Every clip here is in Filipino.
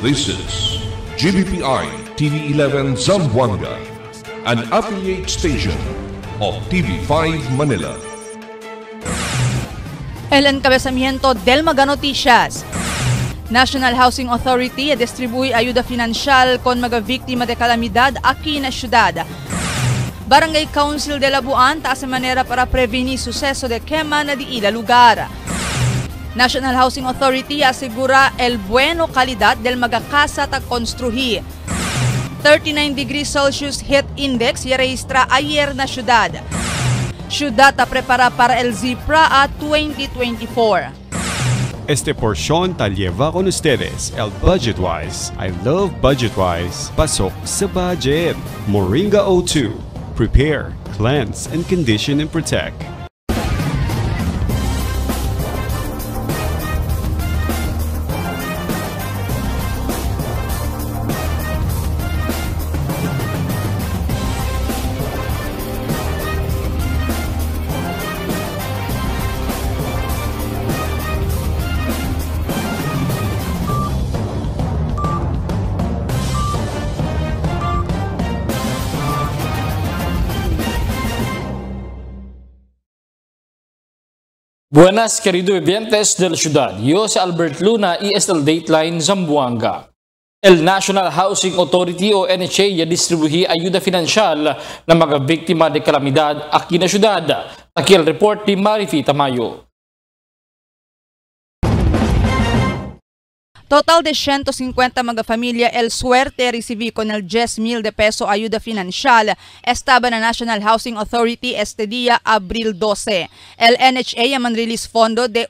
This is GBPI TV11 Zamboanga, an affiliate station of TV5 Manila. El encabezamiento del Mega Noticias. National Housing Authority distribuye ayuda financial con mga víctima de calamidad aquí na syudad. Barangay Council de Labuan taas manera para prevenir suceso de quema na di ila lugar. National Housing Authority asegura el bueno calidad del mga casa ta construir. 39 degrees Celsius heat index y registra ayer na syudad. Syudad ta prepara para el ZIPRA at 2024. Este porción ta lleva con ustedes el Budgetwise. I love Budgetwise. Pasok sa budget. Moringa O2. Prepare, cleanse, and condition and protect. Buenas, querido vivientes de la ciudad. Yo soy Albert Luna y es el Dateline Zamboanga. El National Housing Authority o NHA ya distribuye ayuda financial ng mga biktima de kalamidad aquí na ciudad. Aquí el report ni Marifi Tamayo. Total de 150 mga familia el suerte recibí con el 10,000 de peso ayuda financial estaba na National Housing Authority este día abril 12. El NHA yaman release fondo de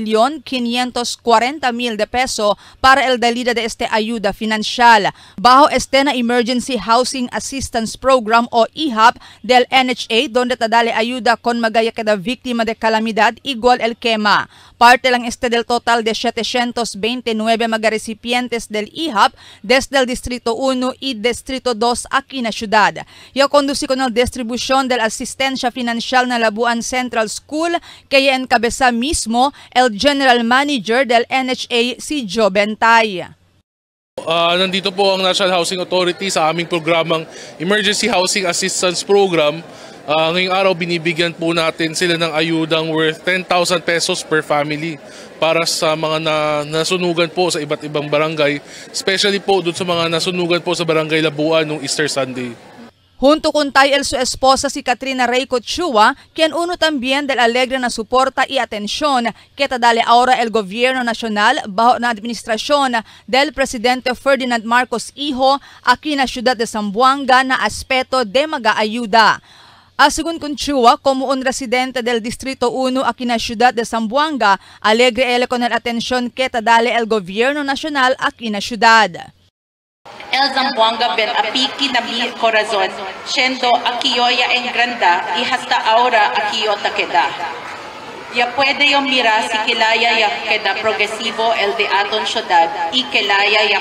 1,540,000 de peso para el dalida de este ayuda financial. Bajo este na Emergency Housing Assistance Program o EHAP del NHA donde tadale ayuda con magaya kada víctima de calamidad igual el quema. Parte lang este del total de 729 mga recipientes del EHAP desde el Distrito 1 y Distrito 2 aquí na syudad. Yo conducí con el distribución del asistencia financial na Labuan Central School kaya encabeza mismo el General Manager del NHA si Joe Bentay. Nandito po ang National Housing Authority sa aming programang Emergency Housing Assistance Program. Ngayong araw binibigyan po natin sila ng ayudang worth 10,000 pesos per family para sa mga nasunugan po sa iba't ibang barangay, especially po doon sa mga nasunugan po sa Barangay Labuan noong Easter Sunday. Junto con tay su esposa si Katrina Reyco Chua, quien uno también del alegre na suporta y atención que dale ahora el gobierno nacional bajo na administración del presidente Ferdinand Marcos Hijo aquí na ciudad de Zamboanga na aspeto de mag-aayuda. Según con Chua, como un residente del Distrito 1 aquí na ciudad de Zamboanga, alegre él con la atención que dale el gobierno nacional aquí na ciudad. El Zamboanga ben apiki na mi corazón, siendo akiyo ya en granda y hasta ahora akiyo ta queda. Ya puede yo mirar si kilaya ya queda progresivo el de aton ciudad y kilaya ya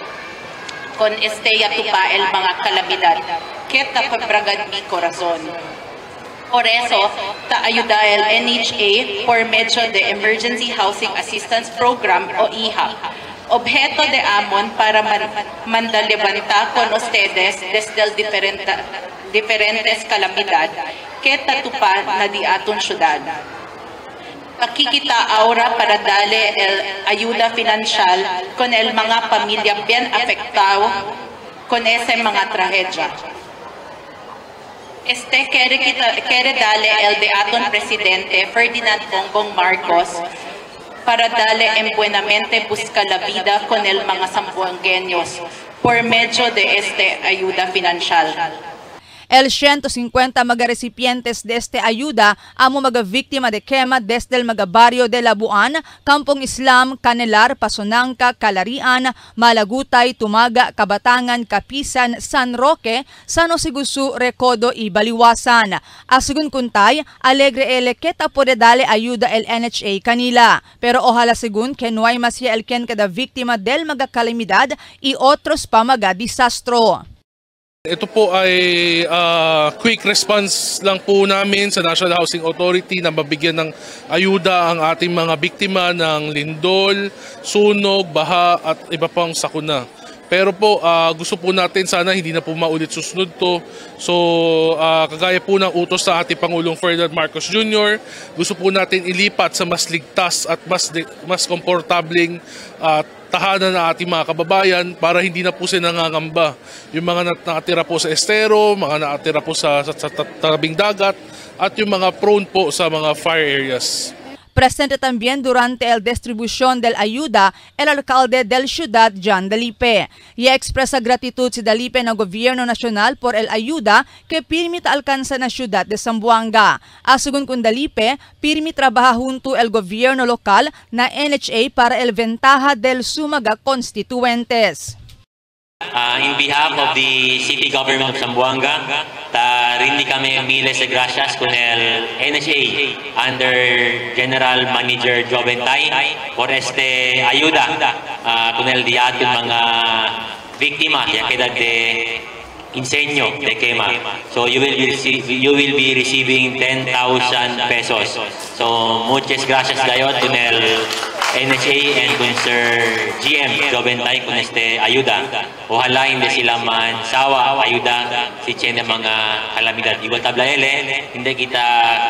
con este ya tupa el mga kalamidad. Que ta pabragad mi corazón. Por eso, ta ayuda el NHA por medio de Emergency Housing Assistance Program o EHAP. Objeto de amon para mandalevanta con ustedes desde el diferentes calamidad que tatupa na di aton syudad. Pakikita ahora para darle el ayuda financial con el mga pamilya bien afectado con ese mga trahedya. Este quiere darle el de aton presidente Ferdinand Bongbong Marcos para darle en buenamente buscar la vida con el mga zamboangueños por medio de este ayuda financial. El 150 mga recipientes de este ayuda amo mga víctima de quema desde el mga barrio de Labuan, Kampong Islam, Canelar, Pasonangka, Calarian, Malagutay, Tumaga, Kabatangan, Kapisan, San Roque, San Jose Gusu, Recodo y Baliwasan. Asigun kuntay, alegre ele que puede darle ayuda el NHA kanila. Pero ojalá según que no hay masya el ken kada víctima del mga kalamidad y otros pa mga disastro. Ito po ay quick response lang po namin sa National Housing Authority na mabigyan ng ayuda ang ating mga biktima ng lindol, sunog, baha at iba pang sakuna. Pero po gusto po natin sana hindi na po maulit susunod to. So kagaya po ng utos sa ating Pangulong Ferdinand Marcos Jr., gusto po natin ilipat sa mas ligtas at mas komportableng tahanan ng ating mga kababayan para hindi na po sila nangangamba. Yung mga nakatira po sa estero, mga nakatira po sa tabing dagat, at yung mga prone po sa mga fire areas. Presente también durante el distribución del ayuda el alcalde del ciudad, John Dalipe. Y expresa gratitud si Dalipe ng Gobierno Nacional por el ayuda que pirmi alcanza na ciudad de Zamboanga. Asegun con Dalipe, pirmi trabaja junto el gobierno local na NHA para el ventaja del Sumaga constituentes. In behalf of the City Government of Zamboanga, rindi kami miles de gracias con el NHA under General Manager Joventay por este ayuda con el día ating mga biktima ya queda de incendio de quema. So you will be receiving 10,000 pesos. So muchas gracias gayon con el NHA and con Sir GM Joventay con este ayuda. Ojalá hindi sila man sawa ayuda si Chene mga kalamidad. Igual tablaele, hindi kita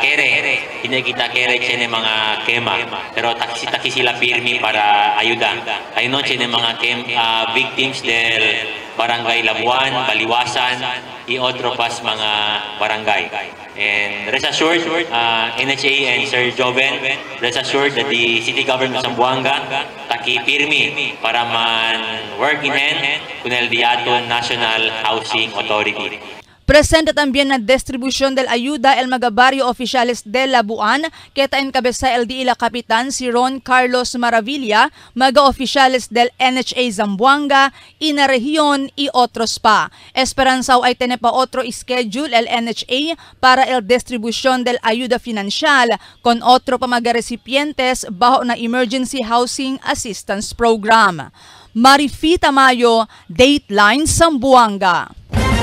kere Chene mga kema. Pero taki sila firme para ayuda. Kayo no Chene mga victims del Barangay Labuan, Baliwasan, y otro pas mga barangay. And rest assured, NHA and Sir Joven, rest assured that the City Government of Zamboanga taki pirmi para man work in hand con el Diato National Housing Authority. Presente también na distribución del ayuda el mga barrio oficiales de Labuan, que encabeza el DILA Kapitan si Ron Carlos Maravilla, mga oficiales del NHA Zamboanga, Ina Región y otros pa. Esperanzao ay tiene pa otro schedule el NHA para el distribución del ayuda financial con otro pa mga recipientes bajo na Emergency Housing Assistance Program. Marifita Mayo, Dateline Zamboanga.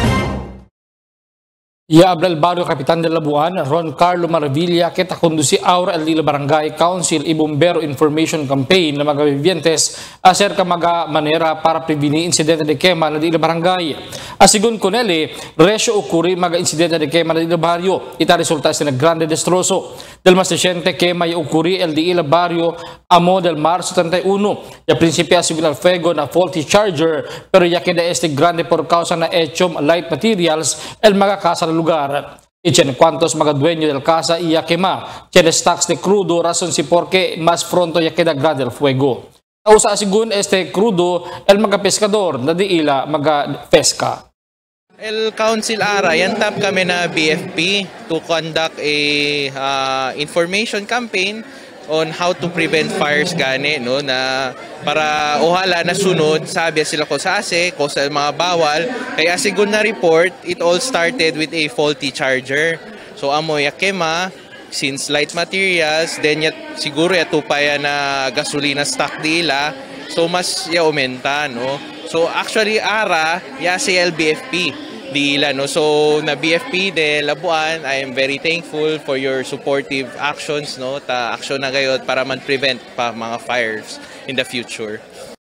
Habla el barrio Kapitan de Labuan, Ron Carlo Maravilla, que conduce ahora el Dila Barangay Council y Bombero Information Campaign na mga vivientes acerca mga manera para prevenir insidente de quema na Dila Barangay. Asigun con ele, resyo ocurri mga insidente de quema na Dila Barrio, ita resulta sa grande destrozo. Del mas reciente quema y ocurri el Dila Barrio amo del marzo 31, ya principia civil fuego na faulty charger, pero ya queda este grande por causa na echom light materials el mga casa lugar. Y en cuantos mga dueño del casa y ya quema, tiene stocks de crudo, razón si porque más pronto ya queda grande el fuego. Usa asigun este crudo el mga pescador na di ila mga pesca. El Council Ara, yantap kami na BFP to conduct a information campaign on how to prevent fires gani, no, na para ohala na sunod sabi sila ko sa mga bawal kaya sigun na report it all started with a faulty charger. So amoy yakema since light materials then siguro tupaya na gasolina stock dila so mas aumenta, no. So actually Ara si LBFP dila, no. So na BFP de Labuan, I am very thankful for your supportive actions, no, ta action na gayud para man prevent pa mga fires in the future.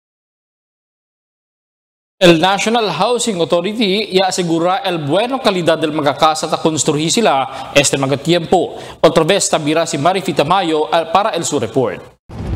El National Housing Authority asegura el bueno calidad del mga casa ta construhi sila este mga tiempo. Otra vez tabira si Marifita Mayo para el Su Report.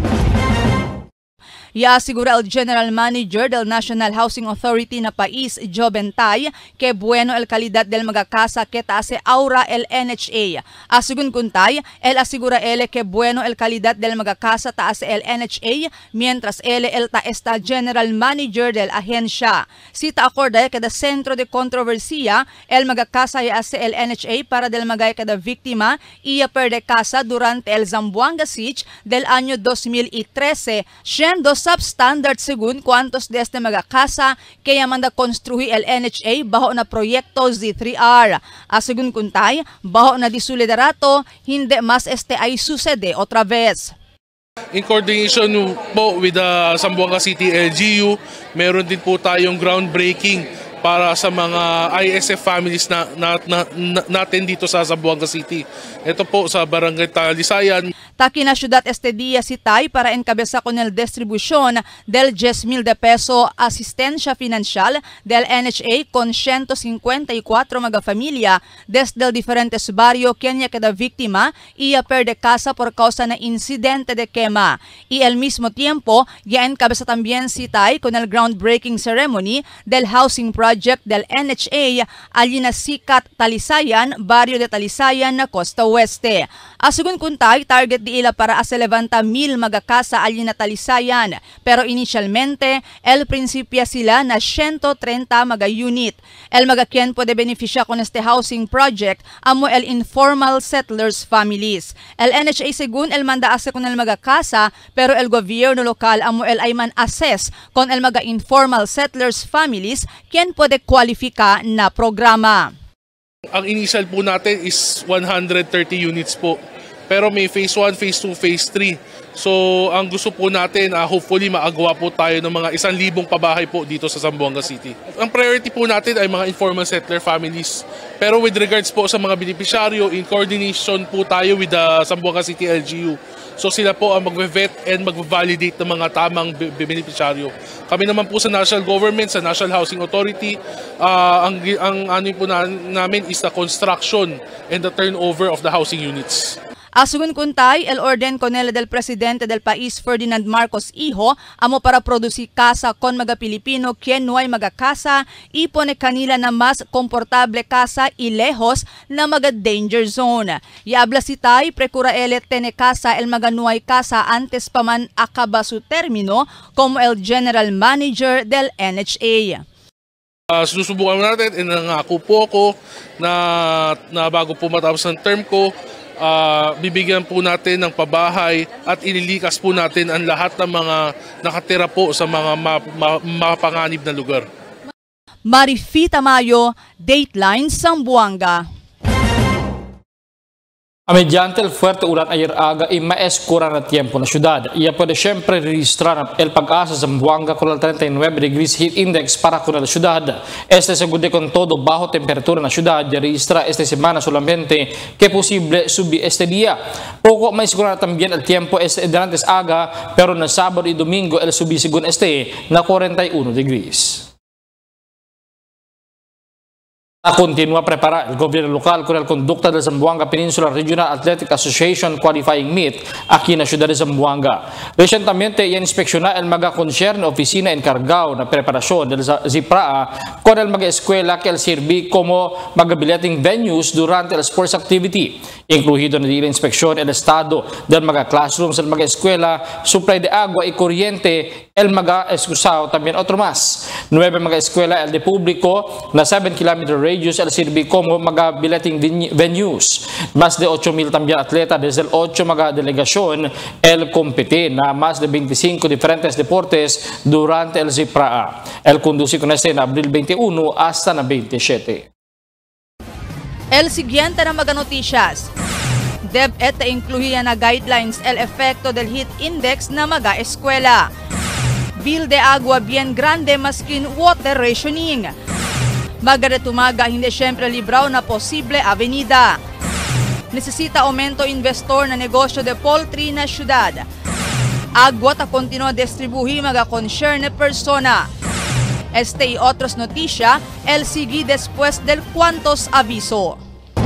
Asegura el General Manager del National Housing Authority na país, Joventay, que bueno el calidad del mga casa que hace ahora el NHA. Asegun kuntay, el asegura ele que bueno el calidad del mga casa hace el NHA, mientras el está General Manager del agencia. Sita acorda kada centro de controversia, el mga casa hace el NHA para del mga kada víctima y perde casa durante el Zamboanga Siege del año 2013, siendo substandard según cuantos de este mga casa kaya manda construir el NHA bajo na proyekto Z3R. Asegun kuntay, bajo na disolidarato, hindi mas este ay sucede otra vez. In coordination po with the Zamboanga City LGU, meron din po tayong groundbreaking para sa mga ISF families natin dito sa Zamboanga City. Ito po sa Barangay Talisayan. Taki na Ciudad este día si Tay para encabeza con el distribución del 10,000 de peso asistencia financial del NHA con 154 mga familia desde el diferentes barrio quien ya queda víctima y perde casa por causa na incidente de quema. Y al mismo tiempo, ya encabeza también si Tay con el groundbreaking ceremony del housing project del NHA allí na Sikat, Talisayan, barrio de Talisayan na Costa Oeste. Asugun kuntay, target di ila para a 70,000 magakasa allí na Talisayan, pero initialmente, el prinsipya sila na 130 maga unit. El magakien puede beneficia con este housing project amo el informal settlers families. El NHA según el mandaase con el magakasa, pero el gobierno lokal amo el ayman assess con el maga informal settlers families quien puede kwalifika na programa. Ang initial po natin is 130 units po. Pero may phase 1, phase 2, phase 3. So ang gusto po natin, hopefully maagawa po tayo ng mga 1,000 pabahay po dito sa Zamboanga City. Ang priority po natin ay mga informal settler families. Pero with regards po sa mga beneficiaryo, in coordination po tayo with the Zamboanga City LGU. So sila po ang mag-vet and mag-validate ng mga tamang beneficiaryo. Kami naman po sa national government, sa National Housing Authority, ang ano po namin is the construction and the turnover of the housing units. Asugun kuntay, el orden con el del presidente del país Ferdinand Marcos Hijo amo para producir casa con mga Pilipino quien no hay mga casa y pone kanila na mas komportable casa y lejos na mga danger zone. Y habla si Tay, precura ele tene casa el mga no hay casa antes pa man acaba su término como el general manager del NHA. Susubukan natin, nangako po ako na bago po matapos ang term ko, bibigyan po natin ng pabahay at ililikas po natin ang lahat ng mga nakatira po sa mga mapanganib na lugar. Marifi Tamayo, Dateline, Zamboanga. Mediante el fuerte ulan ayer aga y maescura na tiempo na syudad. Ia puede siempre registrar el pag-asa sa Zamboanga con el 39 degrees heat index para con la ciudad. Este segundo con todo bajo temperatura na ciudad ya registra esta semana solamente que posible subir este día. Poco maescura también el tiempo este antes aga pero na Sábado y Domingo el subir según este na 41 degrees. A continua a preparar el gobierno local con el conducta del Zamboanga Peninsula Regional Athletic Association Qualifying Meet aquí en la ciudad de Zamboanga. Recientemente ya inspecciona el maga concern oficina encargado na preparasyon del ZIPRA con el maga escuela que el sirvi como magabileting venues durante el sports activity. Incluido na la inspección el estado del maga classrooms, el maga escuela, supply de agua y corriente, el maga excusado también otro más. 9 maga escuela el de público na 7 km radius el sirvi como mga bileting venues. Más de 8,000 también atleta desde el 8 mga delegasyon el compite na más de 25 diferentes deportes durante el ZIPRA. El conduce con este en abril 21 hasta na 27. El siguiente na mga noticias. DepEd incluía na guidelines el efecto del heat index na mga eskwela. Bill de agua bien grande maskin water rationing. Magaretumaga hindi siyempre libraw na posible avenida. Necesita aumento investor na negosyo de poultry na syudad. Agua ta continua distribuhi mga concerne persona. Este y otros noticia, el sigue después del cuantos aviso.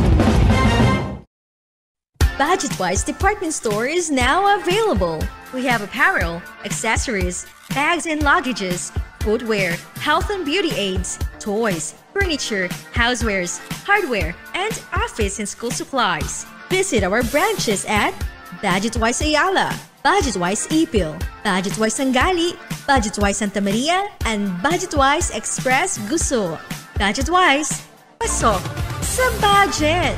Budget-Wise department store is now available. We have apparel, accessories, bags and luggages, footwear, health and beauty aids, toys, furniture, housewares, hardware, and office and school supplies. Visit our branches at Budget-Wise Ayala, Budget-Wise Ipil, Budget-Wise Sangali, Budget-Wise Santa Maria, and Budget-Wise Express Guso. Budget-Wise, pasok sa budget!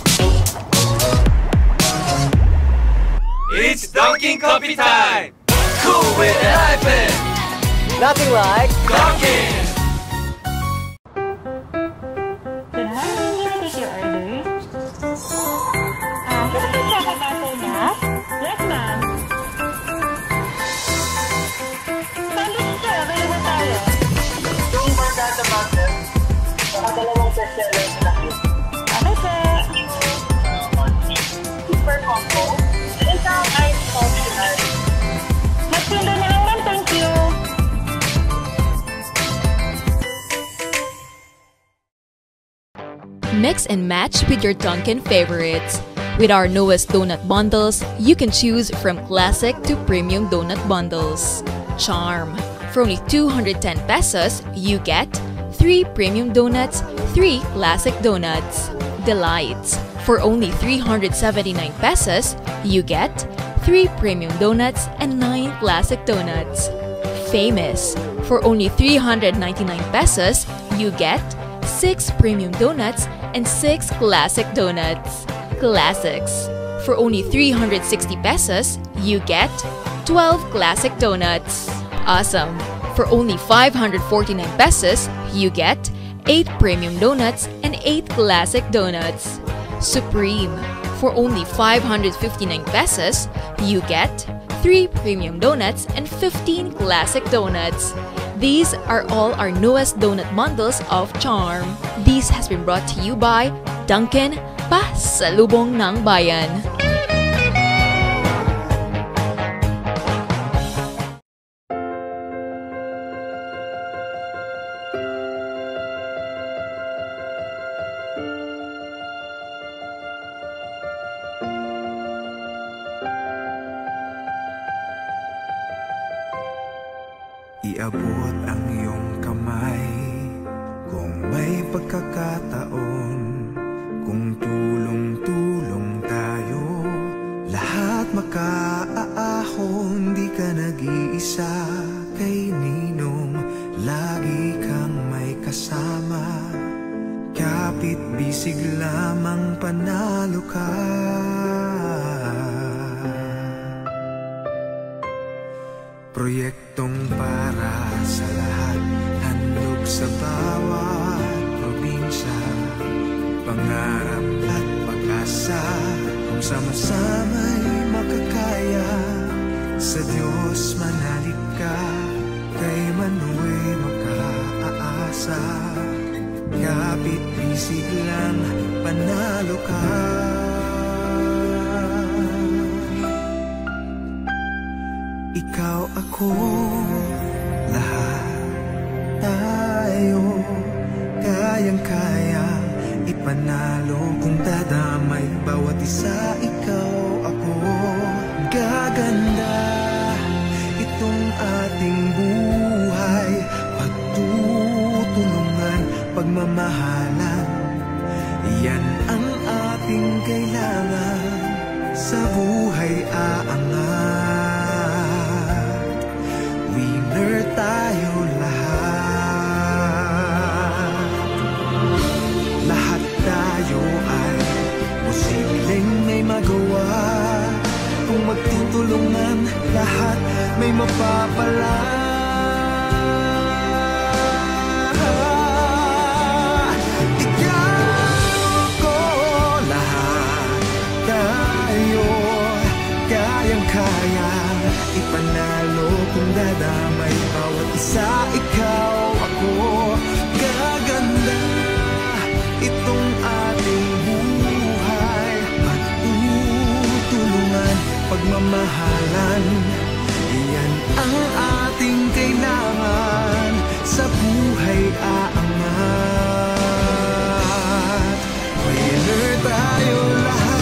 It's Dunkin' Coffee time! with a hyphen. Nothing like Dunkin'. Can I take your order? Can I check about the gas? Yes, ma'am. Sandwich sir, available tayo. Yung Barkada Master, saka dalawang bestseller na laki. Okay, sir. Super combo. Isang ice optional. Mag-tindo na lang, ma'am. Thank you. Mix and match with your Dunkin' favorites. With our newest donut bundles, you can choose from classic to premium donut bundles. Charm. For only 210 pesos, you get 3 premium donuts, 3 classic donuts. Delights. For only 379 pesos, you get 3 premium donuts and 9 classic donuts. Famous. For only 399 pesos, you get 6 premium donuts and 6 classic donuts. Classics. For only 360 pesos, you get 12 classic donuts. Awesome. For only 549 pesos, you get 8 premium donuts and 8 classic donuts. Supreme. For only 559 pesos, you get 3 premium donuts and 15 classic donuts. These are all our newest donut bundles of Charm. This has been brought to you by Dunkin', pasalubong ng bayan. Iabot ang iyong kamay kung may pagkakataon, kung tulong-tulong tayo, lahat makaaahon. Di ka nag-iisa kay Ninong, lagi kang may kasama. Kapit bisig lamang panalo ka. Proyektong para sa lahat, handog sa bawat probinsya. Pangarap at pag-asa, kung sama-sama'y makakaya. Sa Diyos manalig ka, kay Manuel makaasa. Kapit bisig lang, panalo ka. Ikaw, ako, lahat tayo, kayang-kaya ipanalo kung dadamay bawat isa. Ikaw, ako, gaganda itong ating buhay. Pagtutulungan, pagmamahalan, yan ang ating kailangan. Sa buhay aangat, winner tayo lahat. Lahat tayo ay posibleng may magawa. Kung magtutulungan, lahat may mapapala. Ikaw ko, lahat tayo, kayang-kaya ipanalo kung dadamay bawat isa. Ikaw, ako, gaganda itong ating buhay. Magtutulungan, pagmamahalan, yan ang ating kailangan. Sa buhay aangat, winner tayo lahat.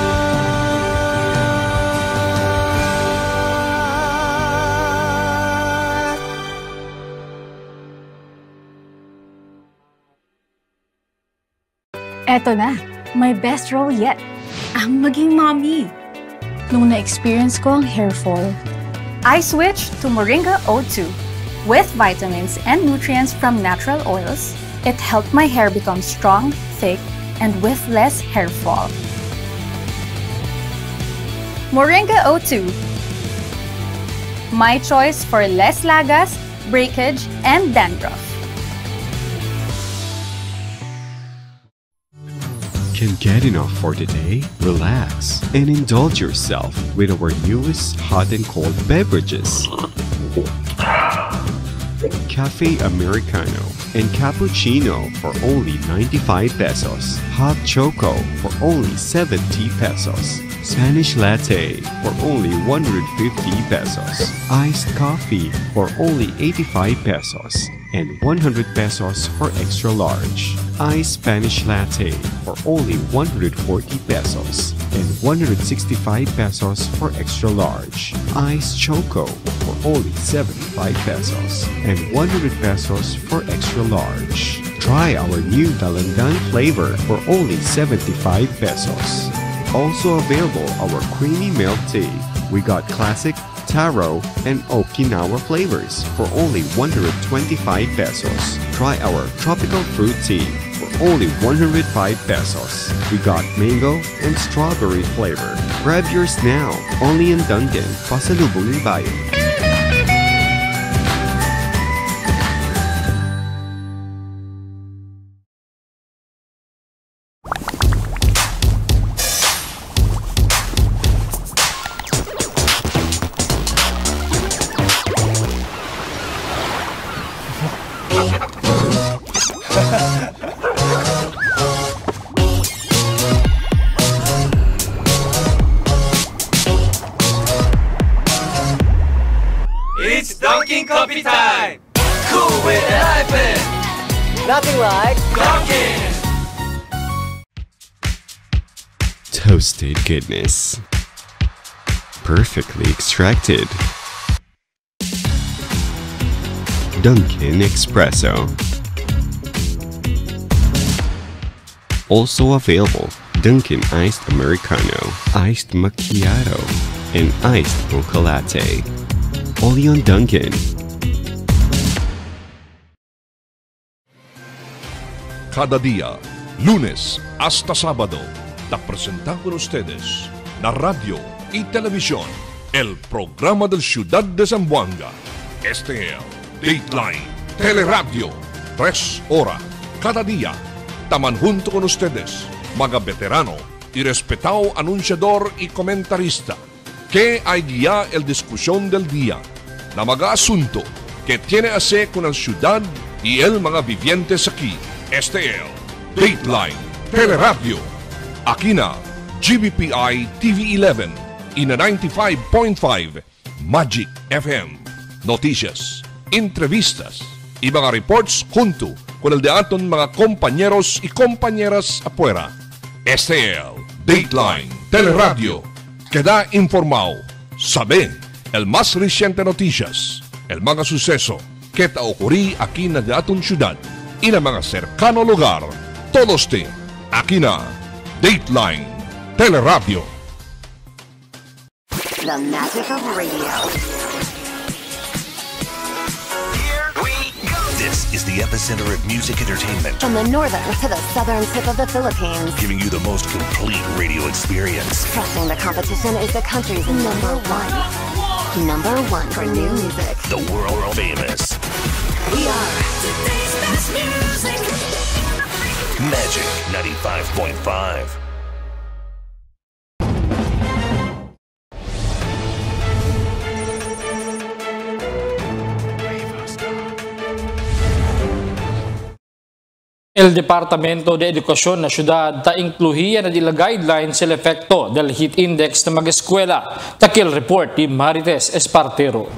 Eto na, my best role yet. Ang maging mommy. Nung na-experience ko ang hair fall, I switched to Moringa O2. With vitamins and nutrients from natural oils, it helped my hair become strong, thick, and with less hair fall. Moringa O2. My choice for less lagas, breakage, and dandruff. Can't get enough for today? Relax and indulge yourself with our newest hot and cold beverages. Cafe Americano and Cappuccino for only 95 pesos. Hot Choco for only 70 pesos. Spanish Latte for only 150 pesos. Iced Coffee for only 85 pesos. And 100 pesos for extra large. Iced Spanish Latte for only 140 pesos and 165 pesos for extra large. Iced Choco for only 75 pesos and 100 pesos for extra large. Try our new Dalandan flavor for only 75 pesos. Also available our creamy milk tea. We got classic, taro, and Okinawa flavors for only 125 pesos. Try our tropical fruit tea for only 105 pesos. We got mango and strawberry flavor. Grab yours now, only in Dunkin', Pasalubong ng Bayan. It's Dunkin' Coffee time! Cool with an hyphen! Nothing like Dunkin'! Toasted goodness. Perfectly extracted. Dunkin' Espresso. Also available, Dunkin' Iced Americano, Iced Macchiato, and Iced Mocha Latte. Only on Dunkin'. Cada día, lunes hasta sábado, la presentamos con ustedes la radio y televisión, el programa del Ciudad de Zamboanga. Este es el Dateline Teleradio, 3 horas cada día. Taman junto con ustedes, mga veterano y respetado anunciador y comentarista, que hay guía el discusión del día, na mga asunto que tiene a ver con la ciudad y el mga vivientes aquí. Este es Dateline Teleradio. Aquí na GBPI TV11 y na 95.5 Magic FM. Noticias, entrevistas y mga reports junto con el de aton mga compañeros y compañeras afuera. Este es Dateline Teleradio. Queda informado, sabe el más reciente noticias, el mga suceso que ta ocurrí aquí na de aton ciudad y na mga cercano lugar. Todos te aquí na Dateline Teleradio. The magic of radio. This is the epicenter of music entertainment. From the northern to the southern tip of the Philippines. Giving you the most complete radio experience. Crushing the competition is the country's number one. Number one for new music. The world famous. We are today's best music. Magic 95.5. El Departamento de Edukasyon na syudad ta inkluhiya na dila guidelines sa efekto del heat index na mag-eskwela. Takil report ni Marites Espartero.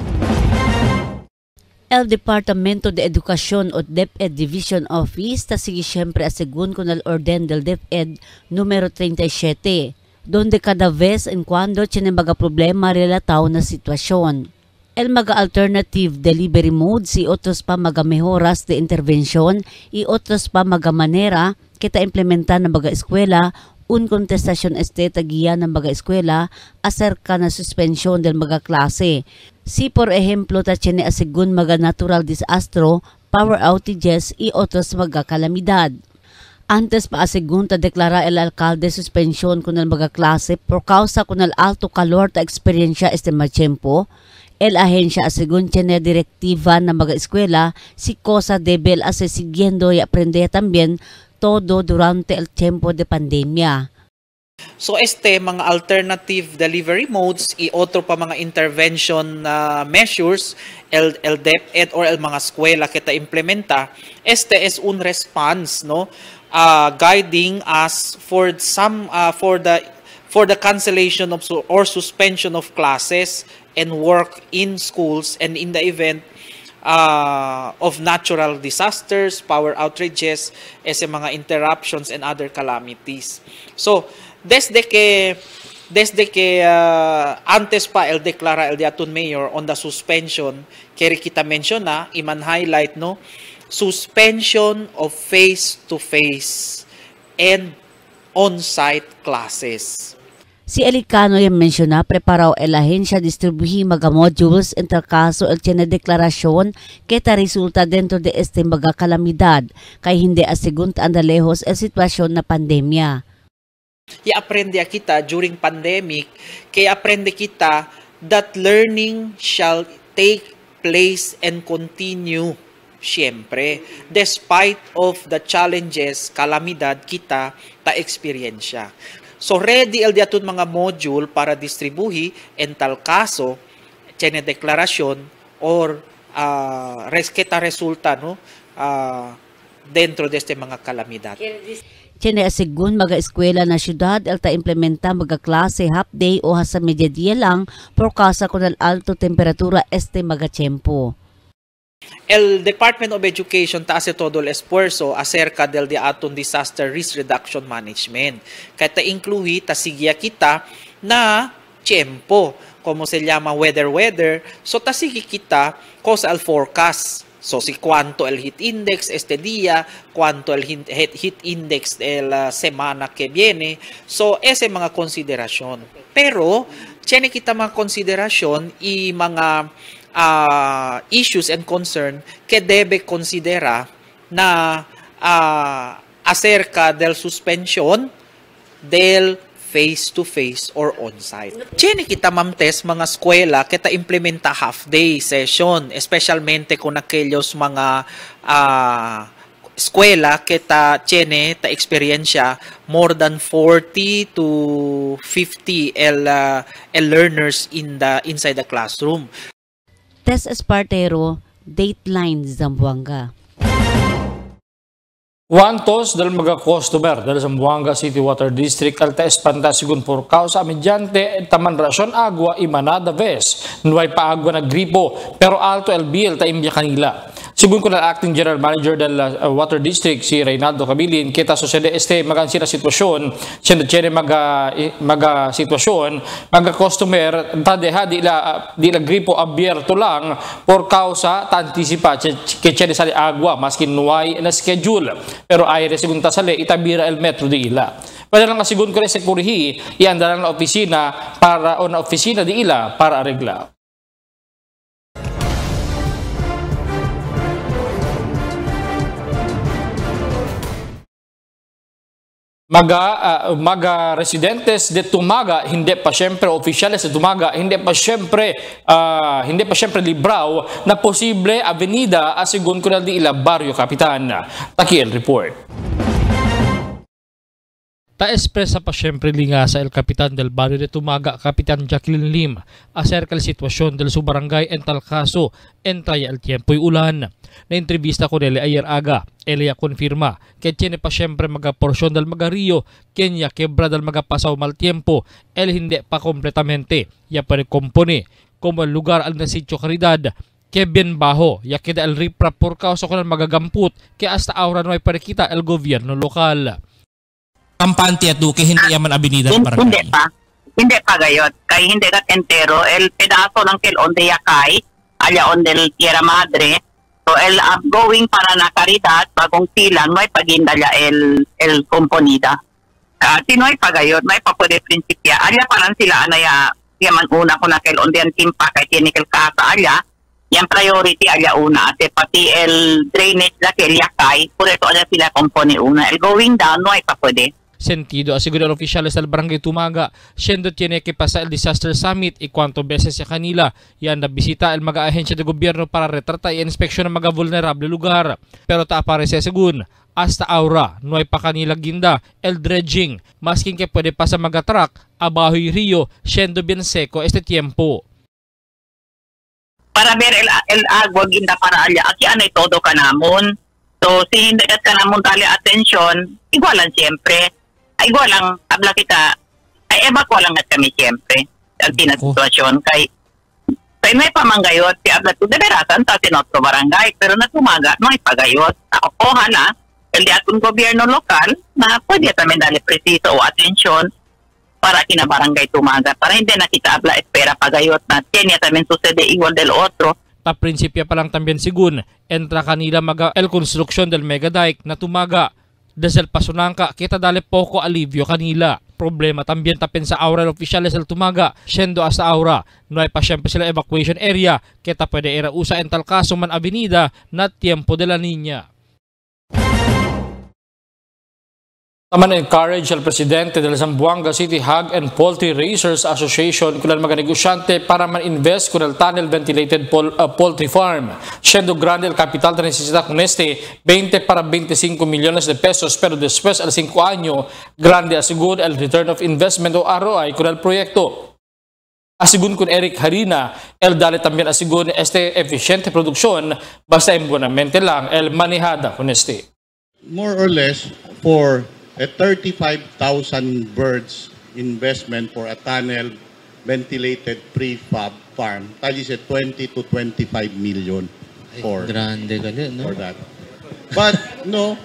El Departamento de Educación o DepEd Division Office ta sige siyempre asegun con el orden del DepEd numero 37, donde cada vez en cuando tiene mga problema relataw na sitwasyon. El mga alternative delivery modes y otros pa mga mejoras de intervención y otros pa mga manera kita implementar ng mga eskwela un contestasyon tagiya ng mga eskwela acerca na suspensyon del mga klase. Si por ejemplo ta tiene asigun mga natural disastro, power outages y otros mga kalamidad. Antes pa asigun ta deklara el alcalde suspensyon con el mga klase por causa con el alto calor ta experiencia este tiempo. El ahensya asigun tiene direktiva na mga eskwela si cosa debe el siguiendo y aprender también todo durante el tiempo de pandemia. So mga alternative delivery modes y otro pa mga intervention measures el DepEd or el mga eskwela kita implementa, es un response, no, guiding us for the cancellation of or suspension of classes and work in schools and in the event of natural disasters, power outages, mga interruptions and other calamities. So desde que antes pa el declara el diaton mayor on the suspension, kaya kita menciona, iman highlight, no, suspension of face-to-face and on-site classes. Si Elicano yung mensyona, preparaw el ahensya distribuhi mga modules en tal caso el tiene deklarasyon kita resulta dentro de mga kalamidad, kay hindi asigun anda lejos el sitwasyon na pandemya. I-aprende kita during pandemic, kaya aprende kita that learning shall take place and continue siyempre, despite of the challenges, kalamidad kita ta eksperyensya. So ready el diaton mga module para distribuhi en tal caso tiene deklarasyon or kita resulta, no, dentro de este mga kalamidad. Tiene asigun mga eskwela na syudad el ta implementa mga klase half day o hasta mediodía lang por causa con el alto temperatura mga tiempo. El Department of Education ta hace todo el esfuerzo acerca del diaton disaster risk reduction management. Kaya ta incluye ta sigya kita na tiempo, como se llama weather. So ta sige kita cosa al forecast. So si cuánto el heat index este día, cuánto el heat index la semana que viene. So mga konsiderasyon. Pero tiene kita mga konsiderasyon y mga issues and concern que debe considera na acerca del suspension del face-to-face or on-site. Tiene kita mamtes mga eskwela kita implementa half-day session, especialmente con aquellos mga eskwela kita tiene ta experiencia more than 40 to 50 learners inside the classroom. Tess Espartero, Dateline Zamboanga. Wantos del mga customer del Zamboanga City Water District al test pantasigun por causa mediante taman rasyon agua y manada vez. Nuay pa agua na gripo pero alto el bill ta imbya kanila. Sigun ko na acting general manager del Water District si Reynaldo Cabilin, kita sucede magansi na sitwasyon, siya maga sitwasyon, mga customer tadeha di la gripo abierto lang por causa ta antisipa que siya sali agua maski nuay na schedule. Pero aire sigun tasale itabira el metro di ila. Pwede lang sigun ko rin sekurihi ianda lang na opisina di ila para aregla. Mga residentes de Tumaga, hindi pa siyempre opisyales de Tumaga, hindi pa siyempre libraw na posible avenida asigun ko na di ila Barrio Kapitan. Takiel report. Ta-espresa pa siyempre linga sa el Kapitan del Barrio de Tumaga, Kapitan Jacqueline Lim, acerca la sitwasyon del su barangay en tal caso, entraya el tiempo'y ulan. Na entrevista ko nila ayer aga, Elia konfirma que tiene pa siyempre mga porsyon del mga rio, kenya quebra del mga pasaw mal tiempo, el hindi pa kompletamente, ya pa recompone, como el lugar al nasityo Caridad, que bien bajo, ya queda el riprap por causa ko ng magagamput, que hasta ahora no ay parikita el gobierno lokal. Kampante at duke, hindi yaman abinida para Hindi pa gayot. Kaya hindi kat entero. El pedazo ng kilon de Yakay, alyaon del Tierra Madre. So el going para na Caridad, bagong silang, may pagindalya el componida. Tinoy pa gayot, may pa pwede prinsipya. Alya pa lang sila, anaya, yaman una ko na kilon de timpa, kay tinikil kasa alya. Yang priority alya una, at pati el drainage na kil Yakay, por ito alya sila kompone una. El going down, no ay pa pwede. Sentido asegura el oficiales del barangay Tumaga, siendo tiene que pasar el disaster summit y cuánto veces sa kanila yan nabisita el mga ahensya de gobyerno para retrata y inspeksyon ng mga vulnerable lugar. Pero aparece según hasta ahora no hay pa kanila ginda el dredging, masking que pwede pa sa mga truck abajo y río, siendo bien seco este tiempo. Para ver el agua ginda para alya, aki anay todo ka namon. So, si hindi ka namon tali atensyon, igualan siyempre. Ay, igualang, habla kita, ay evacua lang at kami siyempre. Ang tinasituasyon, kay may pamanggayot, si habla to, deberasan sa tinotro barangay, pero natumaga, no ay pagayot. Ako, hala, el di atong gobyerno lokal, na pwede kami dali presiso o atensyon para kinabarangay Tumaga, para hindi na kita habla espera pagayot na kanya también sucede igual del otro. Ta prinsipya pa lang también sigun, entra kanila maga el construction del mega dike na Tumaga. Desde el Pasunangka, kita dale poco alivio kanila. Problema también tapin sa aura ng oficiales del Tumaga, siendo hasta aura, no hay pa siyempre sila evacuation area, kita pwede irausa en tal caso man avenida na tiempo de la niña. Naman encourage al presidente del Zamboanga City Hog and Poultry Raisers Association kung mga negosyante para man-invest con el tunnel ventilated poultry farm. Siendo grande el capital de necesidad con este 20 para 25 millones de pesos, pero después al 5 años, grande asegura el return of investment o ROI con el proyecto. Asigun con Eric Harina, el dale también asigun este eficiente producción, basta en buenamente lang el manejada con este. More or less for a 35,000 birds investment for a tunnel ventilated prefab farm. Tali sa 20 to 25 million for that. But no,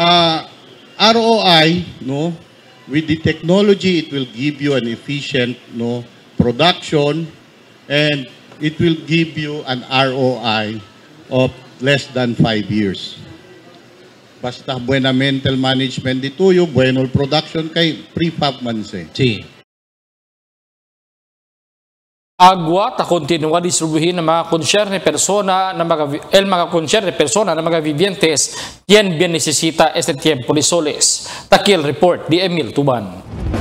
ROI, no, with the technology, it will give you an efficient, no, production, and it will give you an ROI of less than 5 years. Basta buena mental management dito yung bueno production kay prefab man siya. Si. Agwa ta kontinua distribuhin ng mga concerne persona na mga concerne persona na mga vivientes quien bien necesita este tiempo de soles. Takil report di Emil Tuban.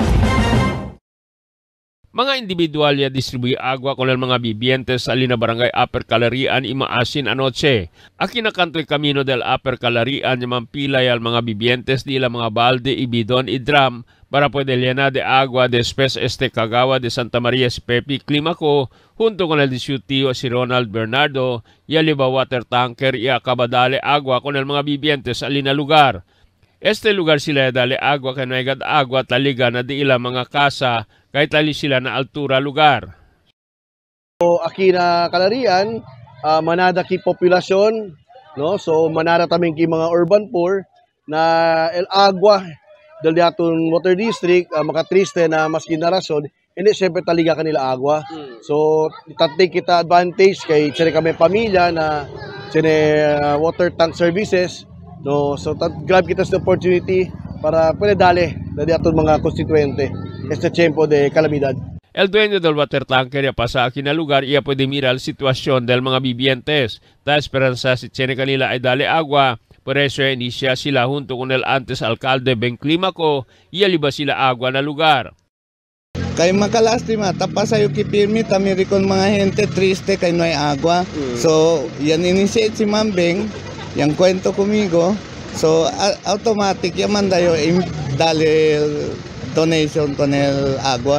Mga individual ya distribuye agua con el mga vivientes sa alina barangay Upper Calarian y Maasin anoche. Aquí na kantoy camino del Upper Calarian y mampilay al mga vivientes di la mga balde y bidon y drum para puede llenar de agua después este Kagawa de Santa María si Pepe Climaco junto con el disutio si Ronald Bernardo y el iba water tanker y acaba dale agua con el mga vivientes sa alina lugar. Este lugar sila dale agua kaya naigad agua taliga na di ila mga kasa kahit tali sila na altura lugar. So, aquí na Calarian, manada ki populasyon, no? So manara taming ki mga urban poor na el agua del atong water district makatriste na mas ginarason hindi siyempre taliga kanila agua. So take kita advantage kay sire kami pamilya na sine water tank services, no? So grab kita sa opportunity para pwede dali atong mga konstituente este tiempo de calamidad. El dueño del water tanker ya pasa aquí na lugar y ya puede mirar la sitwasyon del mga vivientes. Ta esperanza si tiene kanila ay dale agua. Por eso inicia sila junto con el antes alcalde Ben Climaco y aliba sila agua na lugar. Kay makalastima, tapasa yung kipirmi, tamiri kon mga gente triste kay no hay agua. So, yan initiate si Ma'am Beng, yang kwento kumigo. So, automatic yan mandayo dale donation con el agua.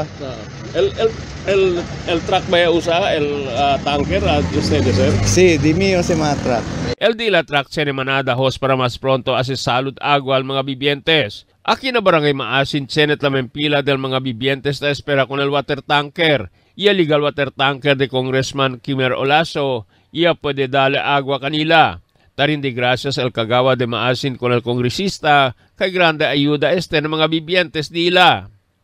El truck ba usa el tanker at ustedes, sir? Sí, di mío si mga truck. El di la truck se manada hos para mas pronto ase salud agua al mga vivientes. Aquí na barangay Maasin senet la mempila del mga vivientes na espera con el water tanker. Y el legal water tanker de Congressman Kimer Olaso, iya puede dale agua kanila. Tarindi gracias el Kagawa de Maasin con el kongresista kay grande ayuda este ng mga vivientes nila.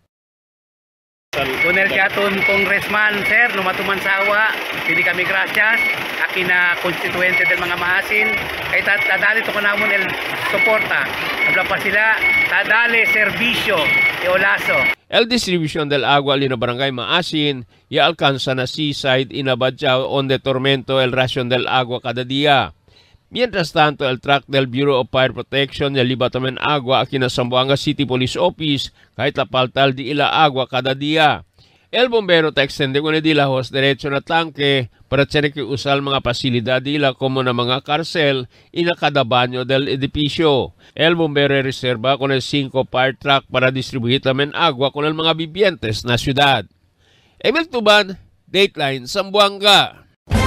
Con el aton congressman sir lumatuman sa awa, hindi kami gracias aki na konstituente del mga Maasin kay tadali to kanamon el suporta habla pa sila tadali serbisyo e Olaso. El distribución del agua lino barangay Maasin y alcanza na seaside inabadyaw on de tormento el ración del agua cada día. Mientras tanto, el truck del Bureau of Fire Protection lleva también agua aquí en Zamboanga City Police Office kahit lapaltal di ila agua cada día. El bombero ta extende con nila hos derecho na tanque para tiene que usar mga pasilidad nila como na mga karcel y na cada baño del edificio. El bombero reserva con el 5 fire truck para distribuir también agua con el mga vivientes na ciudad. Emil Tuban, Dateline, Zamboanga.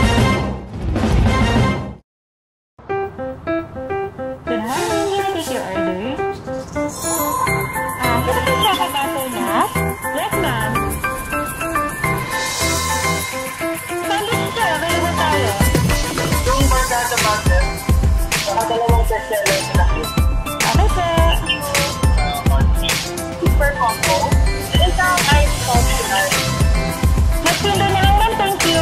Yes, ma'am. Sandwich sir, available tayo. Yung Bardada Mountain, dalawang bestseller na nakit. Okay, sir. Super combo. Isang ice optional. Mag-tender na lang, ma'am. Thank you.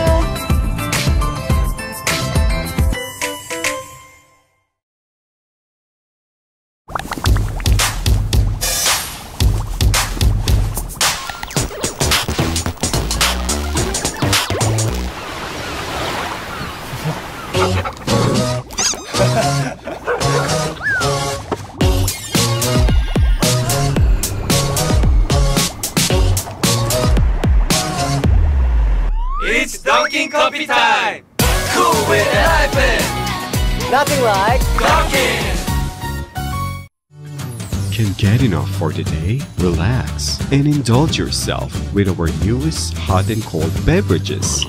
It's Dunkin' Coffee time! Cool with an iPad! Nothing like Dunkin'! Can get enough for the day? Relax and indulge yourself with our newest hot and cold beverages.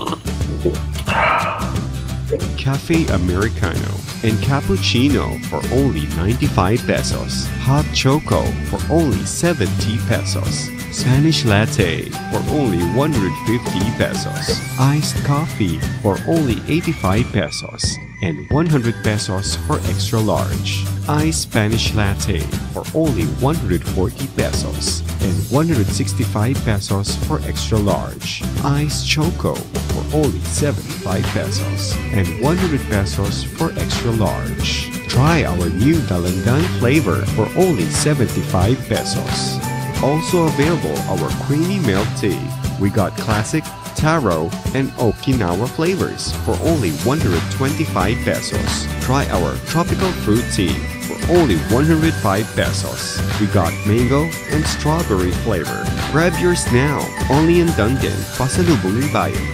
Cafe Americano and Cappuccino for only 95 pesos. Hot Choco for only 70 pesos. Spanish Latte for only 150 pesos. Iced Coffee for only 85 pesos. And 100 pesos for extra large. Iced Spanish Latte for only 140 pesos. And 165 pesos for extra large. Iced Choco for only 75 pesos. And 100 pesos for extra large. Try our new Dalandan flavor for only 75 pesos. Also available our creamy milk tea. We got classic, taro, and Okinawa flavors for only 125 pesos. Try our tropical fruit tea for only 105 pesos. We got mango and strawberry flavor. Grab yours now, only in Dunkin', Pasalubong ng Bayan.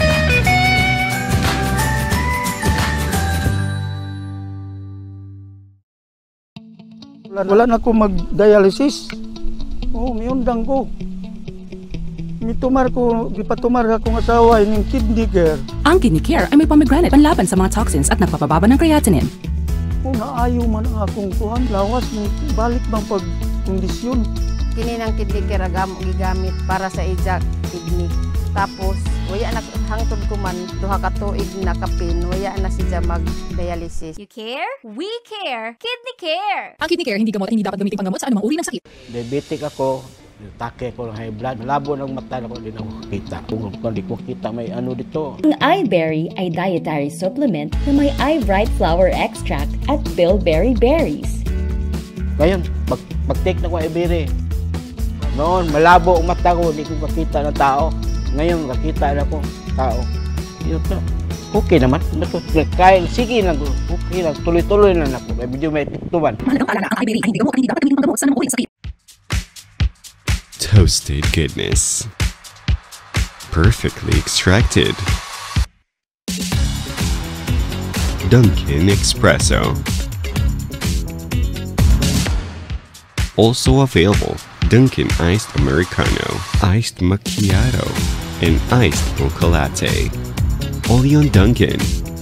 Wala na ako mag-dialysis. May undang ko. Mitumar ko, gipatumar akong asawa ng kidney care. Ang kidney care ay may pomegranate panlaban sa mga toxins at nagpapababa ng creatinine. Naayo man ang akong kuhan, lawas ng balik bang pagkondisyon. Kini ng kidney care gigamit para sa ijak kidney. Tapos, waya na hangtod ko man, duha ka tuig na kapin, waya na siya mag-dialysis. You care? We care! Kidney Care! Ang kidney care hindi gamot, hindi dapat gamitin panggamot sa anumang uri ng sakit. Diabetic ako, take ko ng high blood, labo ng mata ko, hindi na ako kita. Kung hindi ko kita, may ano dito. Ang iBerry ay dietary supplement na may iBright flower extract at bilberry berries. Ngayon, pag-take na ko iBerry, noon malabo ang mata ko, hindi ko makita ng tao. Ngayon, nakita na ko tao. Okay naman. Kaya, sige lang. Okay lang. Tuloy-tuloy na ako. May video may tuban. Toasted goodness. Perfectly extracted. Dunkin' Espresso. Also available, Dunkin' Iced Americano, Iced Macchiato, and Iced Mocha Latte. Only on Dunkin'.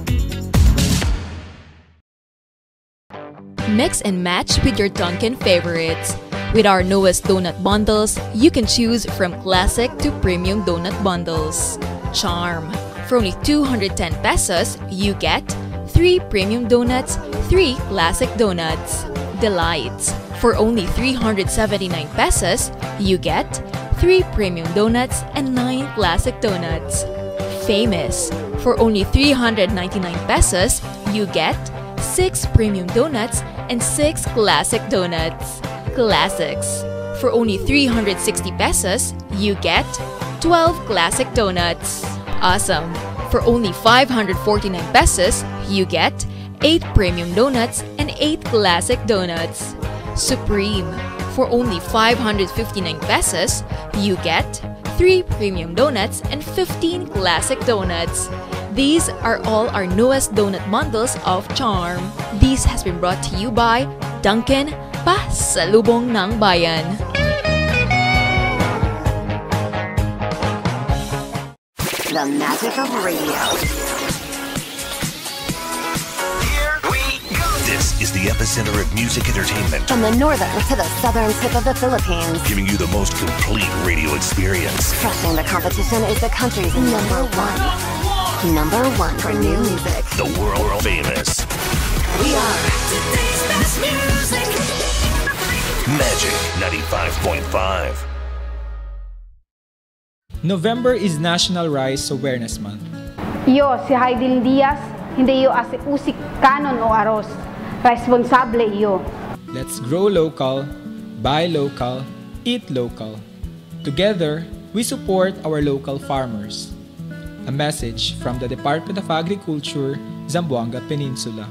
Mix and match with your Dunkin' favorites. With our newest donut bundles, you can choose from classic to premium donut bundles. Charm. For only 210 pesos, you get 3 premium donuts, 3 classic donuts. Delights. For only 379 pesos, you get 3 premium donuts and 9 classic donuts. Famous. For only 399 pesos, you get 6 premium donuts and 6 classic donuts. Classics. For only 360 pesos, you get 12 classic donuts. Awesome. For only 549 pesos, you get 8 premium donuts, and 8 classic donuts. Supreme. For only 559 pesos, you get 3 premium donuts and 15 classic donuts. These are all our newest donut bundles of Charm. This has been brought to you by Dunkin', Pasalubong ng Bayan. The magic of radio. This is the epicenter of music entertainment. From the northern to the southern tip of the Philippines. Giving you the most complete radio experience. Crushing the competition is the country's number one. Number one for new music. The world famous. We are today's best music. Magic 95.5. November is National Rice Awareness Month. Yo, si Haydin Diaz, hindi yo usik kanon o aros. Responsable iyo. Let's grow local, buy local, eat local. Together, we support our local farmers. A message from the Department of Agriculture, Zamboanga Peninsula.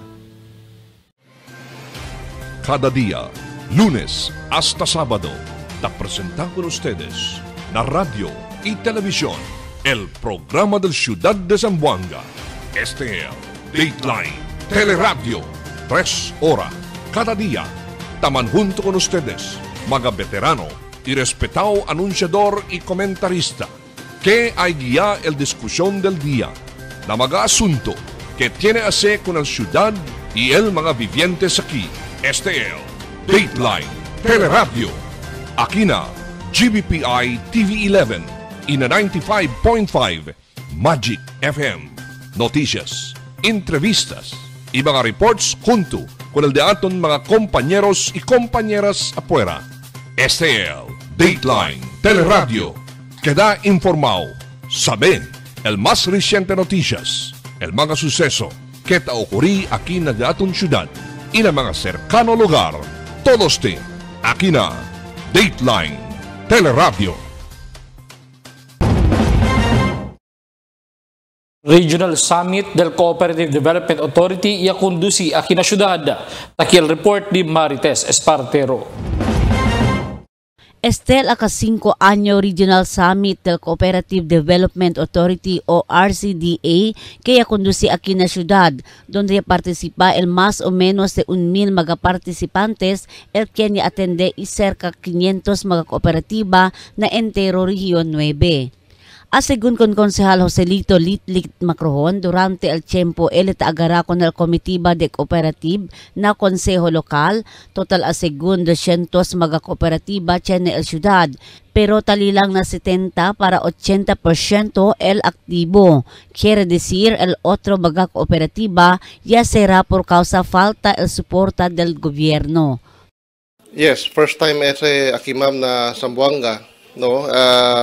Cada día, lunes hasta sábado, te presentamos con ustedes na radio y televisión el programa del Ciudad de Zamboanga. Este es Dateline Teleradio. 3 horas cada día. Taman junto con ustedes, mga veterano y respetado anunciador y comentarista, que hay guía el discusión del día, na mga asunto que tiene a ver con la ciudad y el mga vivientes aquí. Este es Dateline Teleradio. Aquí na GBPI TV11 y na 95.5 Magic FM. Noticias, entrevistas y mga reports junto con el de aton mga compañeros y compañeras afuera. Este es Dateline Teleradio. Queda informado, sabe el más reciente noticias, el mga suceso que ta ocurrí aquí na de aton ciudad y na mga cercano lugar. Todos te aquí na Dateline Teleradio. Regional Summit del Cooperative Development Authority ia conduci aqui na syudad. Takil report di Marites Espartero. Este el ika-5 anyo Regional Summit del Cooperative Development Authority o RCDA que conduci aquí na ciudad, donde participa el más o menos de 1,000 mga participantes, el quien atende y cerca 500 mga kooperatiba na entero Región 9. Asegun con Konsehal Joselito Litlit Macrohon, durante el tiempo él agara con el Comitiba de Cooperative na Konseho Lokal, total asegun 200 mga kooperatiba tiene el ciudad, pero talilang na 70 para 80% el aktibo. Quiere decir el otro mga kooperatiba ya será por causa falta el soporta del gobierno. Yes, first time ese aquí ma'am na Zamboanga, no?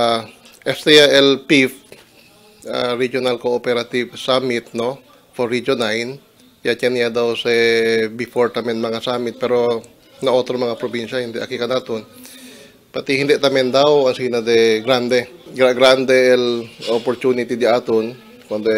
Este el PIF Regional Cooperative Summit, no, for Region 9. Ya niya daw sa before tamen mga summit, pero na otro mga probinsya hindi aki kanaton. Pati hindi tamen daw asina de grande el opportunity di aton kuando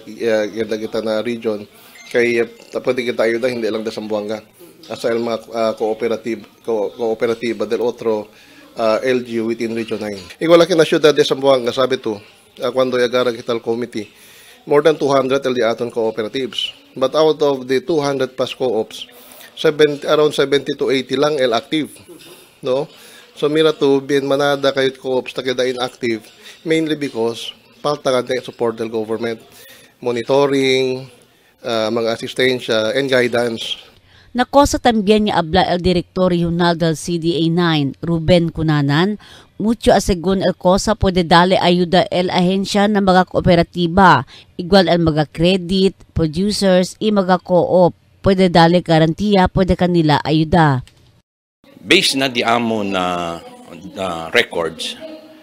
kita na region kay pwede kita ayuda hindi lang da Zamboanga. Asa el mga cooperativa del otro LGU within Region 9. Igual na siyudad de Zamboanga, sabi to, cuando yagara kita committee, more than 200 el di aton cooperatives. But out of the 200 plus co-ops, around 70 to 80 lang el active. No? So mira to, bin manada kayo co-ops na kita inactive, mainly because falta ka support del government, monitoring, mga asistensya, and guidance. Nakosa también niya habla el director regional del CDA 9, Ruben Cunanan, mucho asegun el cosa puede dale ayuda el ahensya ng mga kooperatiba, igual el mga credit, producers, y mga co-op, puede dale garantiya, puede kanila ayuda. Based na di amo na records,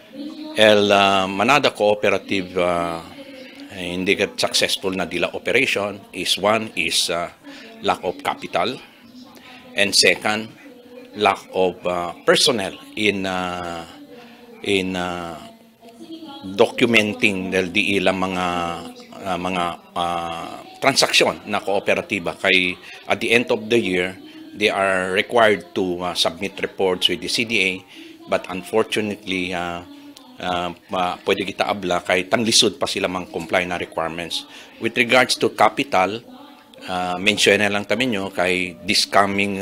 el manada cooperative hindi ka successful na dila operation is one is lack of capital, and second, lack of personnel in documenting del di ilang mga transaksyon na kooperatiba. Kay at the end of the year, they are required to submit reports with the CDA, but unfortunately, pwede kita abla kay tanlisod pa sila mang comply na requirements. With regards to capital, mention na lang kami nyo kay this coming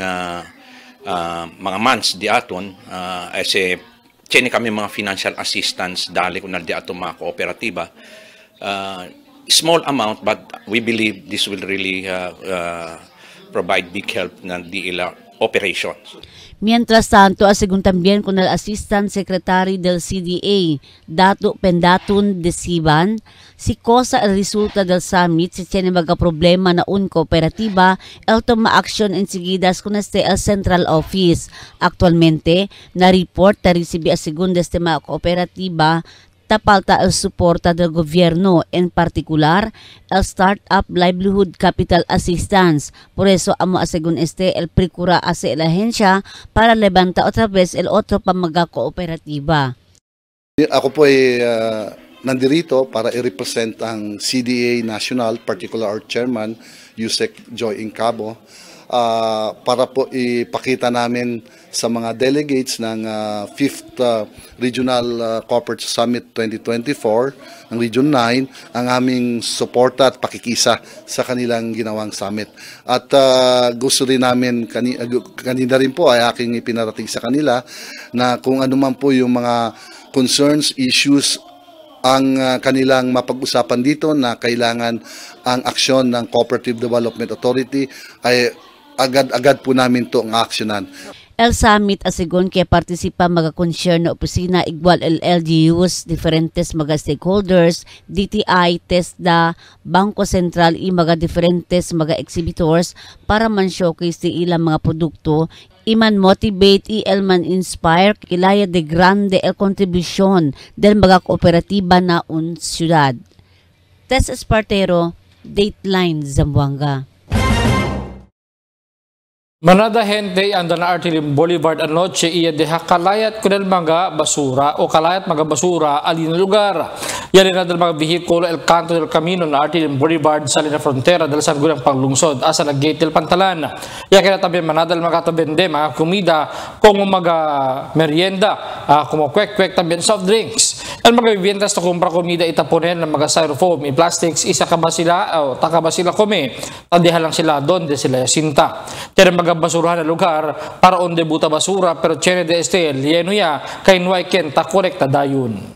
mga months di aton, kasi chene kami mga financial assistance dali kung di ato mga kooperatiba. Small amount, but we believe this will really provide big help ng DILA operations. Mientras tanto, asigun también con el Assistant Secretary del CDA, Dato Pendatun Desiban, si cosa el resulta del summit si tiene mga problema na un cooperativa, el toma action enseguidas con este el Central Office. Actualmente, na-report na recibe asigun de este mga cooperativa falta el suporta del gobierno, en particular el Startup Livelihood Capital Assistance. Por eso, amo asegun el procura hace la agencia para levanta otra vez el otro pamaga kooperatiba. Ako po ay nandirito para i-represent ang CDA National, particular our chairman, Yusek Joy Incabo, para po ipakita namin sa mga delegates ng 5th Regional Corporate Summit 2024 ng Region 9 ang aming suporta at pakikisa sa kanilang ginawang summit. At gusto rin namin, kanina rin po ay aking ipinarating sa kanila na kung ano man po yung mga concerns, issues ang kanilang mapag-usapan dito na kailangan ang aksyon ng Cooperative Development Authority ay agad-agad po namin ito ang aksyonan. El summit asigon que participa mga concern na opisina igual el LGUs, diferentes mga stakeholders, DTI, TESDA, Bangko Sentral y mga diferentes mga exhibitors para man showcase di ilang mga produkto, iman motivate y el man inspire kilaya de grande el contribution del mga kooperatiba na un syudad. Tess Espartero, Dateline Zamboanga. Manada gente anda na Artilim Boulevard anoche iya deha kalayat kunel mga basura o kalayat mga basura alin lugar. Yan na dal mga vehikulo el kanto del camino na Artilim Boulevard sa lina frontera dal sanggurang panglungsod asa na gate del Pantalan. Ya kaya tabi manada mga tabende mga komida kung mga merienda kung kwek-kwek tabi soft drinks. El mga viviendas to kumpra komida itaponen ng mga styrofoam i plastics isa ka ba sila o taka ba sila kome tadiha lang sila doon de sila sinta. Kaya mga basurahan na lugar para onde buta basura pero chene de este lieno ya kay nuay ken ta korekta dayon.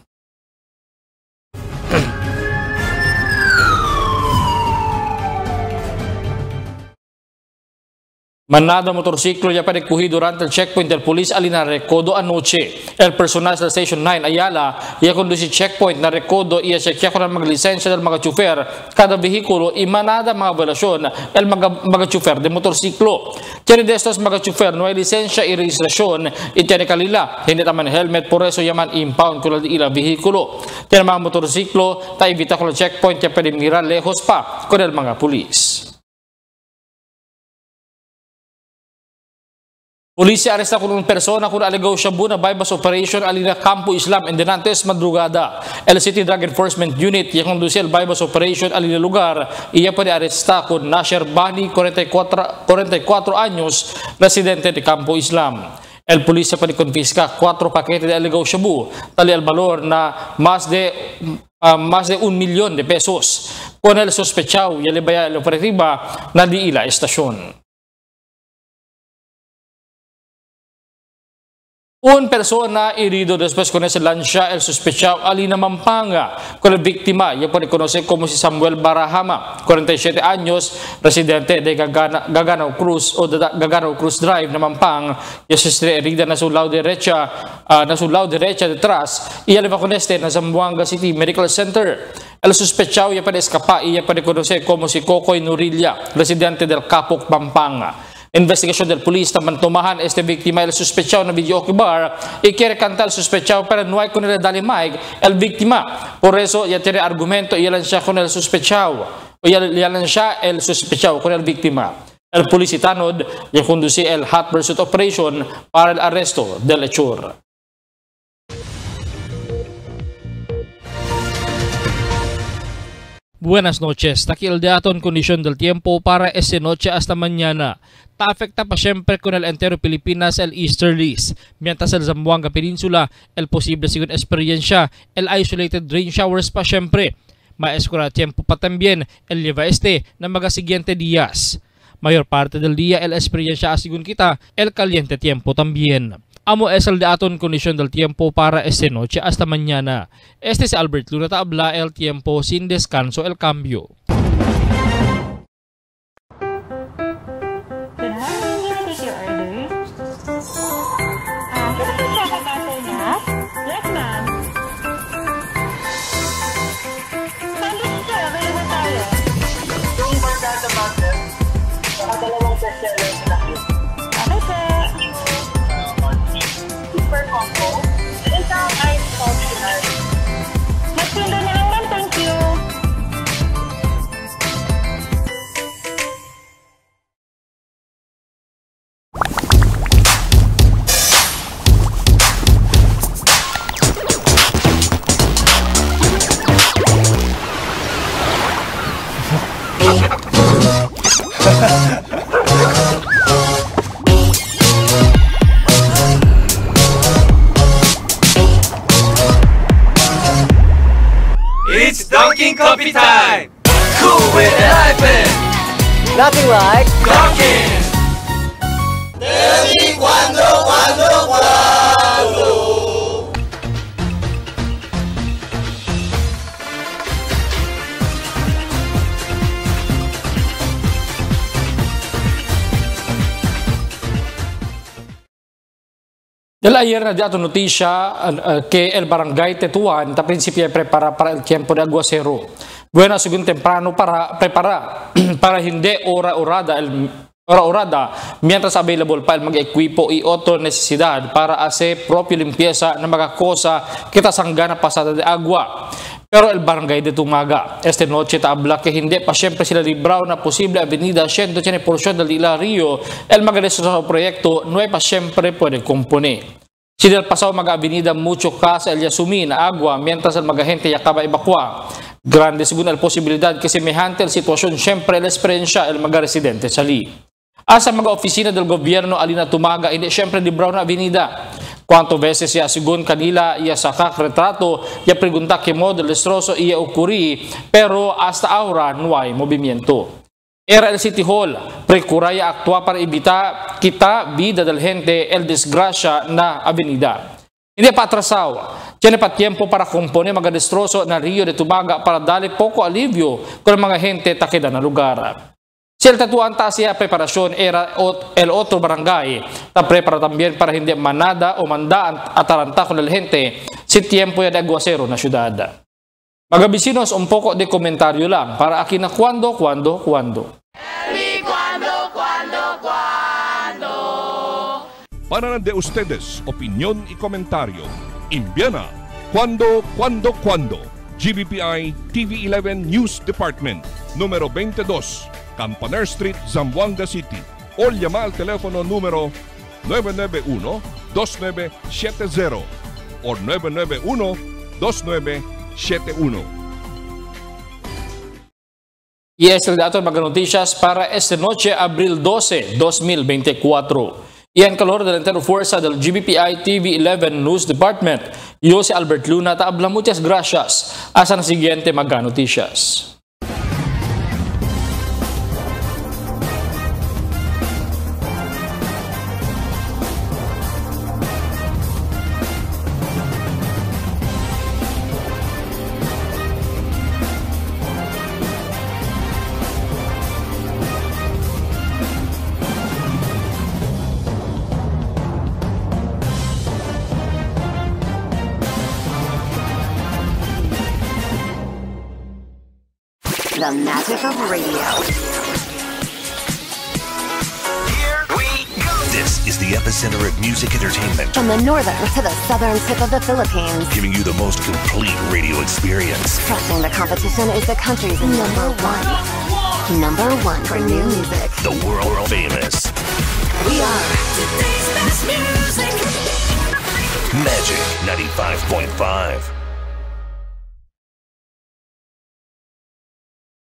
Manada motorsiklo ya padekuhi durante el checkpoint del Police Alina Recodo anoche. El personal sa Station 9 Ayala iya conduci checkpoint na Recodo iya checkya ko ng mga lisensya del mga chufer kada vehikulo imanada mga violasyon el mga chufer de motorsiklo. Kaya de estos mga chufer no ay lisensya i registrasyon itiyan kalila hindi taman helmet por eso yaman impound ko la ila vehikulo. Kaya mga motorsiklo ta ibita ko la checkpoint ya pwede mira lejos pa con el mga pulis. Polisi aresta con una persona con alegaw shabu na bypass operation alina Campo Islam en Denantes madrugada. El City Drug Enforcement Unit yang conduce el bypass operation alina lugar iya pwede aresta con Nasher Bani 44 años residente de Campo Islam. El policía pwede confisca 4 paquetes de alegaw shabu tali al valor na más de 1 millón de pesos. Con el sospechado y alibaya la operativa na di ila estasyon. Un persona herido después con ese lancha el sospechado Alina Mampanga con la víctima ya puede conocer como si Samuel Barahama 47 años residente de Gaganao Cruz o de Gaganao Cruz Drive na Mampang ya sestre herida na su lado derecha detrás y alima con este na Zamboanga City Medical Center. El sospechado ya puede escapar y ya puede conocer como si Cocoy Nurilla residente del Capok Pampanga. Investigación del polis tamang tumahan este víctima el sospechado na videoke bar y quiere cantar el sospechado pero no hay con el dalimay el víctima. Por eso ya tiene argumento y yalan siya con el sospechado o yalan siya el sospechado con el víctima. El polis itanod ya conduce el hot pursuit operation para el arresto del hechor. Buenas noches. Takildaton kondisyon del tiempo para esta noche hasta mañana. Ta-afecta pa siempre con el entero Pilipinas el easterlies. Mientras el Zamboanga Peninsula, el posible según experiencia, el isolated rain showers pa siempre. Maescura tiempo pa también el lleva este na mga siguiente días. Mayor parte del día el experiencia según kita, el caliente tiempo también. Amo es el daton kondisyon del tiempo para esta noche hasta mañana. Este es Albert Luna, habla el tiempo sin descanso el cambio. It's Dunking Coffee Time! Cool with the hyphen! Nothing like Dunking! Cuando. Ayer na dato noticia que el barangay Tetuan ta principio prepara para el tiempo de aguacero. Buena según temprano para prepara para hindi ora-orada mientras available pa el mga equipo y otro necesidad para hacer propio limpieza ng mga cosa kita sanggana pasada de agua. Pero el barangay de Tumaga, esta noche tabla que hindi pa siyempre sila libraw na posible avenida 100% del Hilario, el magalis sa proyekto no ay pa siyempre pwede componer. Si del pasado mag-avenida mucho casa el yasumin agua mientras el magahente yakaba ibakwa. Grande según el posibilidad que semejante el situación siyempre el experiencia el mga-residente sali. Asa mga opisina del gobyerno alina Tumaga hindi siyempre libraw na avenida. Cuanto veces ya según kanila ya sakak retrato ya pregunta que modo destrozo iya ocurri pero hasta ahora no hay movimiento. Era el City Hall, precura ya actúa para evitar kita vida del gente el desgracia na avenida. Hindi pa atrasawa, tiene pa tiempo para componer mga destrozo na Rio de Tumaga para dali poco alivio con mga gente takeda na lugar. Si el Tetuan ta siya preparasyon era el otro barangay, ta prepara también para hindi manada o manda ataranta con el gente si tiempo ya de aguacero na syudad. Mga vecinos, un poco de comentario lang para aquí na cuando. Para de ustedes, opinión y comentario. Envíana cuando. GBPI TV11 News Department, número 22, Campaner Street, Zamboanga City. O llama al teléfono número 991-2970 o 991-2971. Y es el dato de mga noticias para esta noche, abril 12, 2024. Y en calor de la entera fuerza del GBPI TV11 News Department, yo si Albert Luna, habla muchas gracias. Hasta la siguiente mga noticias. The magic of radio. Here we go. This is the epicenter of music entertainment. From the northern to the southern tip of the Philippines. Giving you the most complete radio experience. Crushing the competition is the country's number one. Number one for new music. The world famous. We are today's best music. Magic 95.5.